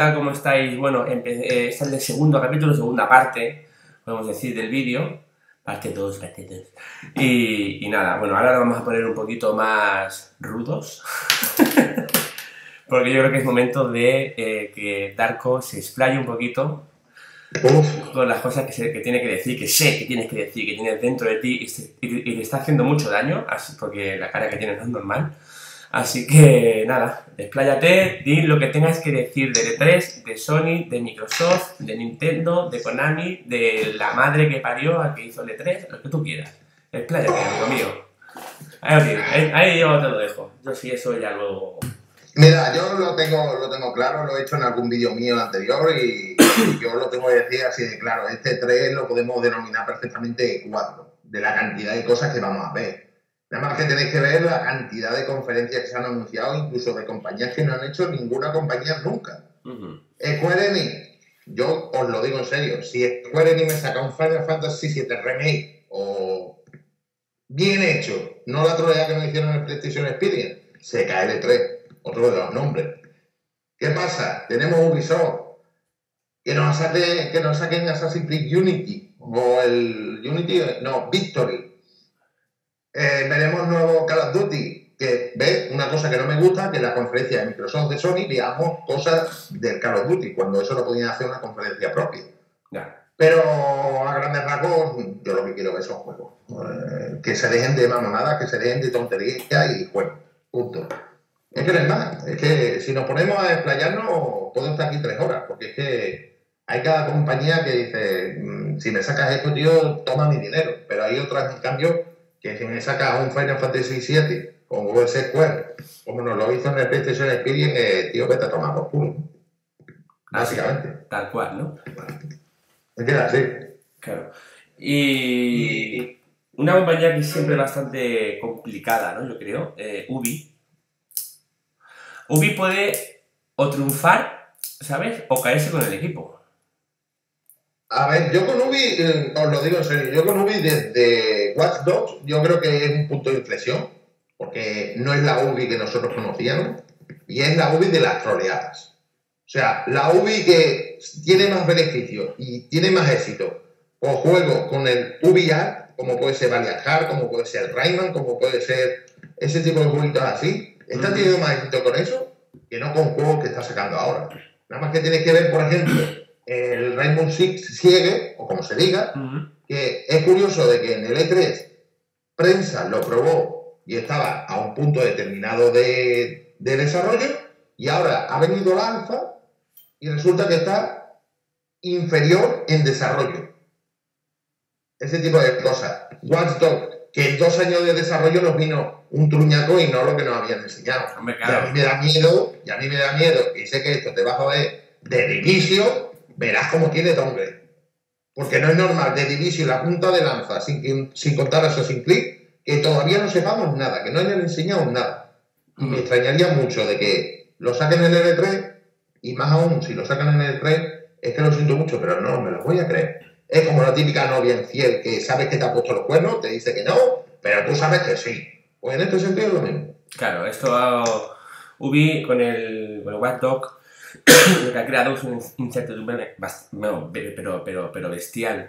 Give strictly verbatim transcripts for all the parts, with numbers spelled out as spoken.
tal? ¿Cómo estáis? Bueno, este es el segundo capítulo, segunda parte, podemos decir, del vídeo. Parte dos, parte dos. Y, y nada, bueno, ahora lo vamos a poner un poquito más rudos. Porque yo creo que es momento de eh, que Darko se explaye un poquito Uf. con las cosas que, se, que tiene que decir, que sé que tienes que decir, que tienes dentro de ti y, se, y, y te está haciendo mucho daño, así, porque la cara que tienes no es normal. Así que nada, expláyate, di lo que tengas que decir de E tres, de Sony, de Microsoft, de Nintendo, de Konami, de la madre que parió a que hizo el E tres, lo que tú quieras. Expláyate, amigo mío. Ahí, ahí, ahí yo te lo dejo. Yo sí, eso ya luego... Mira, yo lo tengo, lo tengo claro, lo he hecho en algún vídeo mío anterior y, y yo lo tengo que decir así de claro. Este E tres lo podemos denominar perfectamente E cuatro, de la cantidad de cosas que vamos a ver. Nada más que tenéis que ver la cantidad de conferencias que se han anunciado, incluso de compañías que no han hecho ninguna compañía nunca. Uh-huh. Square Enix, yo os lo digo en serio, si Square Enix me saca un Final Fantasy siete Remake o bien hecho, no la troleada que nos hicieron en el PlayStation Experience, se cae el E tres, otro de los nombres. ¿Qué pasa? Tenemos Ubisoft, que nos, saque, que nos saquen Assassin's Creed Unity, o el Unity, no, Victory. Eh, veremos nuevo Call of Duty, que ve una cosa que no me gusta, que en la conferencia de Microsoft de Sony veamos cosas del Call of Duty, cuando eso lo podían hacer una conferencia propia. Yeah. Pero a grandes rasgos, yo lo que quiero ver son juegos. Eh, que se dejen de mamonadas, que se dejen de tonterías y juegos. Punto. Es que no es más. Es que si nos ponemos a explayarnos, puedo estar aquí tres horas, porque es que hay cada compañía que dice, si me sacas esto, tío, toma mi dinero. Pero hay otras, en cambio, que si me sacas un Final Fantasy siete con U S Square, como nos lo hizo en el PlayStation Experience, eh, tío, vete a tomar por culo. Básicamente. Así, tal cual, ¿no? Es que así. Claro. Y una compañía que es siempre bastante complicada, ¿no? Yo creo, eh, Ubi. Ubi puede o triunfar, ¿sabes? O caerse con el equipo. A ver, yo con Ubi, eh, os lo digo en serio, yo con Ubi desde Watch Dogs, yo creo que es un punto de inflexión, porque no es la Ubi que nosotros conocíamos, y es la Ubi de las troleadas. O sea, la Ubi que tiene más beneficios y tiene más éxito o juegos con el Ubi Art, como puede ser Valiant Heart, como puede ser Rayman, como puede ser ese tipo de jueguitos así, está teniendo más éxito con eso que no con juegos que está sacando ahora. Nada más que tienes que ver, por ejemplo, el Rainbow Six Siege, o como se diga, uh-huh. que es curioso de que en el E tres prensa lo probó y estaba a un punto determinado de, de desarrollo, y ahora ha venido la alfa y resulta que está inferior en desarrollo. Ese tipo de cosas. Watch Dogs, que en dos años de desarrollo nos vino un truñaco y no lo que nos habían enseñado. Hombre, claro. Y a mí me da miedo, y a mí me da miedo, y sé que esto te va a joder de inicio. Verás cómo tiene downgrade. Porque no es normal de Division la punta de lanza, sin, sin contar a Assassin's Creed, que todavía no sepamos nada, que no hayan enseñado nada. Y me extrañaría mucho de que lo saquen en el E tres, y más aún si lo sacan en el E tres, es que lo siento mucho, pero no me lo voy a creer. Es como la típica novia infiel que sabes que te ha puesto los cuernos, te dice que no, pero tú sabes que sí. Pues en este sentido es lo mismo. Claro, esto Ubi con el, con el Watch Dogs lo que ha creado es una incertidumbre no, pero, pero, pero bestial.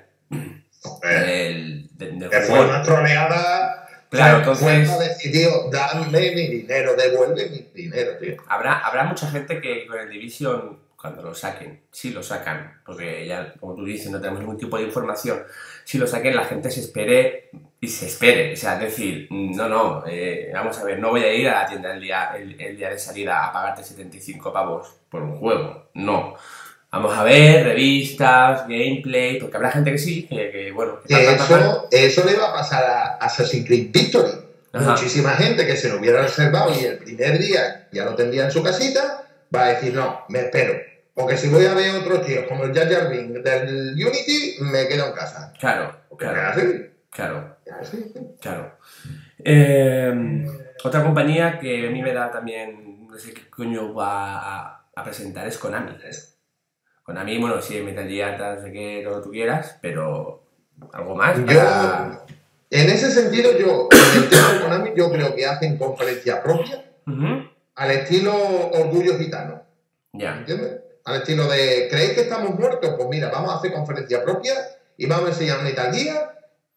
El, de, de que fue una troleada. Claro, entonces. Fue decidió, dame mi dinero, devuelve mi dinero, tío. Habrá, habrá mucha gente que con el Division, cuando lo saquen, si lo sacan, porque ya, como tú dices, no tenemos ningún tipo de información. Si lo saquen, la gente se espere y se espere. O sea, es decir, no, no, eh, vamos a ver, no voy a ir a la tienda el día, el, el día de salida a pagarte setenta y cinco pavos por un juego. No. Vamos a ver revistas, gameplay, porque habrá gente que sí, que, que bueno... Que tal, tal, eso, tal, tal. eso le va a pasar a Assassin's Creed Victory. Ajá. Muchísima gente que se lo hubiera reservado y el primer día ya lo tendría en su casita, va a decir, no, me espero. Porque si voy a ver otros tíos como el Jar Jar Binks del Unity, me quedo en casa. Claro, porque claro. Así. Claro. Así. Claro. Eh, otra compañía que a mí me da también, no sé qué coño va a, a presentar, es Konami. Konami, bueno, sí, Metal Gear, no sé qué, lo que tú quieras, pero algo más para... Yo, en ese sentido, yo, en el tema de Konami, yo creo que hacen conferencia propia, uh-huh. al estilo Orgullo Gitano. Ya. ¿Entiendes? al estilo de, ¿creéis que estamos muertos? Pues mira, vamos a hacer conferencia propia y vamos a enseñar Metal Gear,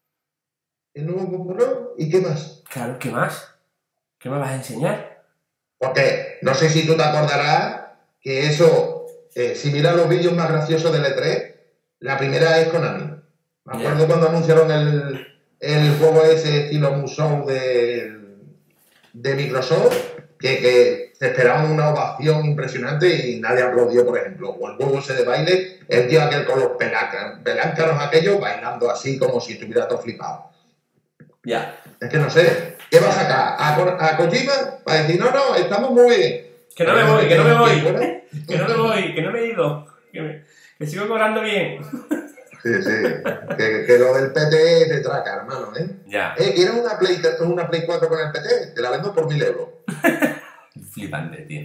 el nuevo Pokémon, ¿y qué más? Claro, ¿qué más? ¿Qué me vas a enseñar? Porque no sé si tú te acordarás que eso, eh, si miras los vídeos más graciosos del E tres, la primera es Konami. Me acuerdo yeah. cuando anunciaron el, el juego ese estilo Musou de, de Microsoft, que, que se esperaba una ovación impresionante y nadie aplaudió, por ejemplo. O el juego ese de baile, el tío aquel con los peláncanos, peláncanos aquellos bailando así como si estuviera todo flipado. Ya. Yeah. Es que no sé, ¿qué va a sacar? ¿A, a Kojima? Para decir, no, no, estamos muy bien. Que no me voy, que no me voy, que no me voy, que no me he ido, que, me, que sigo cobrando bien. Sí, sí, que, que lo del P T es de traca, hermano, ¿eh? Ya. Eh, ¿quieres una Play, una Play cuatro con el P T? Te la vendo por mil euros. Flipante, tío.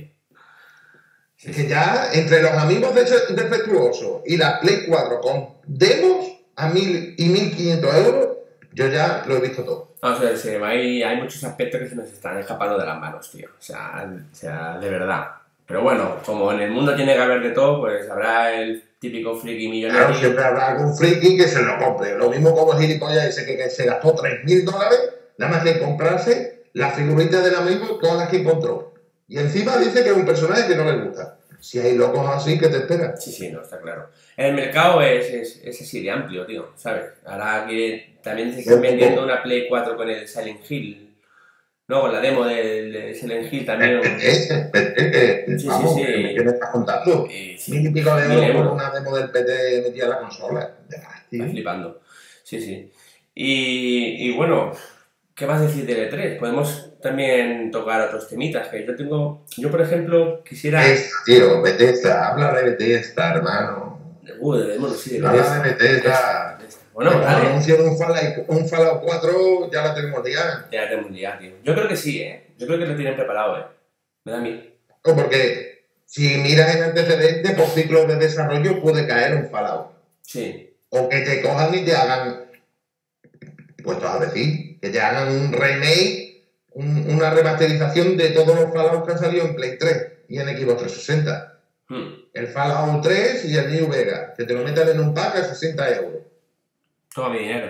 Sí, es que ya, entre los amigos defectuosos y la Play cuatro con demos a mil y mil quinientos euros, yo ya lo he visto todo. O sea, sí, hay, hay muchos aspectos que se nos están escapando de las manos, tío. O sea, o sea, de verdad. Pero bueno, como en el mundo tiene que haber de todo, pues habrá el típico friki millonario. Claro, siempre habrá algún friki que se lo compre. Lo mismo como el gilipollas ese que, que se gastó tres mil dólares, nada más que comprarse las figuritas del amigo, todas las que encontró. Y encima dice que es un personaje que no le gusta. Si hay locos así, ¿qué te esperan? Sí, sí, no, está claro. El mercado es, es, es así de amplio, tío, ¿sabes? Ahora que también se están vendiendo una Play cuatro con el Silent Hill, ¿no? Con la demo del de Silent Hill también. ¿El P T? Sí, Vamos, sí, sí. ¿Qué me estás contando? Eh, sí. Mil y pico de euros por una demo del P T metida en la consola. Está flipando. Sí, sí. Y, y bueno, ¿qué vas a decir del E tres? Podemos también tocar otros temitas, que yo tengo... Yo, por ejemplo, quisiera... Bethesda, tío, Bethesda, habla de Bethesda, hermano. Uh, de demo, sí, de Habla de Bethesda. Bueno, cuando vale. anuncian un Fallout, un Fallout cuatro, ya la tenemos liada. Ya la tenemos liada, tío. Yo creo que sí, ¿eh? Yo creo que lo tienen preparado, ¿eh? Me da miedo. No, porque si miras en antecedentes, por ciclos de desarrollo puede caer un Fallout. Sí. O que te cojan y te hagan, puestos a decir, que te hagan un remake, un, una remasterización de todos los Fallout que han salido en Play tres y en Xbox trescientos sesenta. Hmm. El Fallout tres y el New Vegas, que te lo metan en un pack a sesenta euros. Toma mi dinero.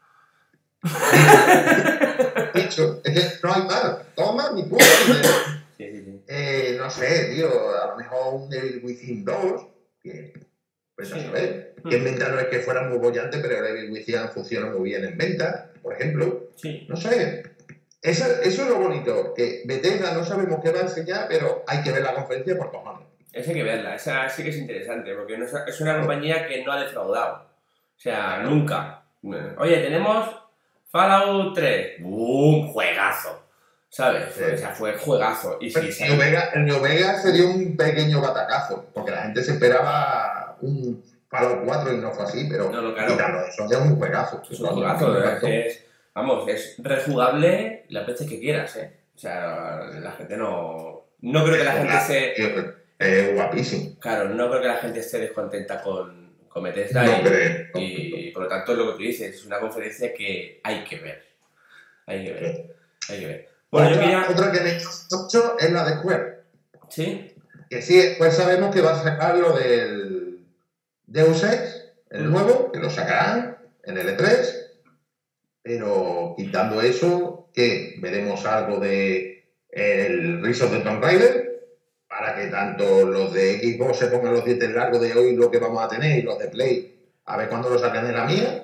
Dicho, es que no hay más. Toma mi puto dinero. Sí, sí, sí. Eh, no sé, tío, a lo mejor un Evil Within dos, que pues a saber, que en venta no es que fuera muy bollante, pero el Evil Within funciona muy bien en venta, por ejemplo. Sí. No sé. Esa, eso es lo bonito, que Bethesda no sabemos qué va a enseñar, pero hay que ver la conferencia por cojones. Esa hay que verla, esa sí que es interesante, porque no es, es una compañía que no ha defraudado. O sea, nunca. Oye, tenemos Fallout tres. ¡Bum! Juegazo. ¿Sabes? Sí. O sea, fue juegazo. Y sí, el, New Vegas, el New Vegas sería un pequeño batacazo, porque la gente se esperaba un Fallout cuatro y no fue así, pero no, no, claro. Claro, eso ya es un juegazo. Es un juegazo, es, es, vamos, es rejugable las veces que quieras, ¿eh? O sea, la gente no... No creo que la gente se... Es eh, guapísimo. Claro, no creo que la gente esté descontenta con... con Bethesda no y, creo. y, y por lo tanto lo que tú dices es una conferencia que hay que ver. Hay que ver. Hay que ver. Bueno, otra, yo quería... otra que me he hecho es la de Square. ¿Sí? Que sí, pues sabemos que va a sacar lo del Deus Ex, el mm. nuevo, que lo sacarán en el E tres, pero quitando eso, que veremos algo de el Rise of the Tomb Raider, para que tanto los de Xbox se pongan los dientes largos de hoy lo que vamos a tener y los de Play, a ver cuándo lo sacan en la mía.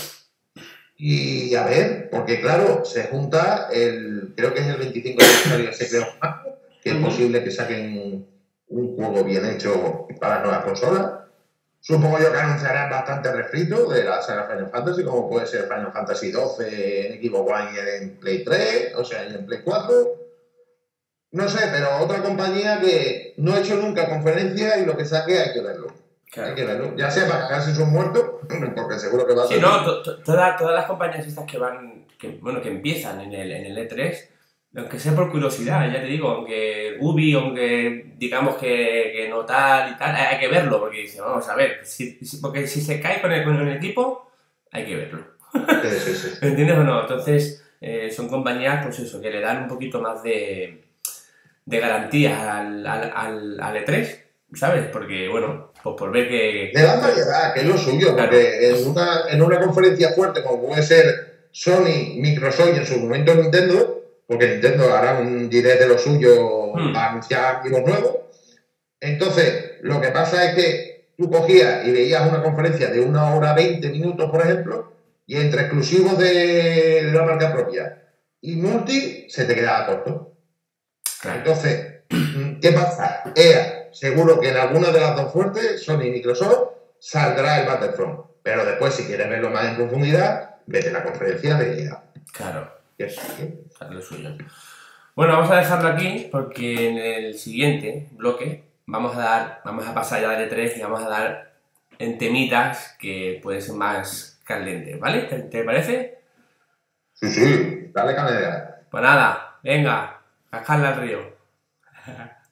Y a ver, porque claro, se junta el, creo que es el veinticinco aniversario de Secret of Mana, que es uh-huh. posible que saquen un juego bien hecho para las nuevas consolas. Supongo yo que anunciarán bastante refrito de la saga Final Fantasy, como puede ser Final Fantasy doce en Xbox One y en Play tres, o sea, y en Play cuatro. No sé, pero otra compañía que no ha hecho nunca conferencia y lo que saque hay que verlo. Claro. Hay que verlo. Ya sea para cagarse sus muertos, porque seguro que va a ser... Sí, no, to, to, toda, todas las compañías estas que van, que, bueno, que empiezan en el, en el E tres, aunque sea por curiosidad, ya te digo, aunque Ubi, aunque digamos que, que no tal y tal, hay que verlo, porque dice, vamos a ver, si, si, porque si se cae con el, con el equipo, hay que verlo. Sí, sí, sí. ¿Me entiendes o no? Entonces, eh, son compañías, pues eso, que le dan un poquito más de, de garantía al, al, al, al E tres, ¿sabes? Porque, bueno, pues por ver que... Le dan variedad, que es lo suyo, Claro. porque en una, en una conferencia fuerte como puede ser Sony, Microsoft y en su momento Nintendo, porque Nintendo hará un direct de lo suyo Hmm, para anunciar amigos nuevos, entonces lo que pasa es que tú cogías y veías una conferencia de una hora veinte minutos, por ejemplo, y entre exclusivos de, de la marca propia y multi se te quedaba corto. claro. Entonces, ¿qué pasa? E A, seguro que en alguna de las dos fuertes, Sony y Microsoft, saldrá el Battlefront. Pero después, si quieres verlo más en profundidad, vete a la conferencia de E A. Claro. Que es, ¿eh? Claro, lo suyo. Bueno, vamos a dejarlo aquí porque en el siguiente bloque vamos a dar, vamos a pasar ya de tres y vamos a dar en temitas que pueden ser más candentes, ¿vale? ¿Te, te parece? Sí, sí, dale canela. Pues nada, venga, cascarla al río.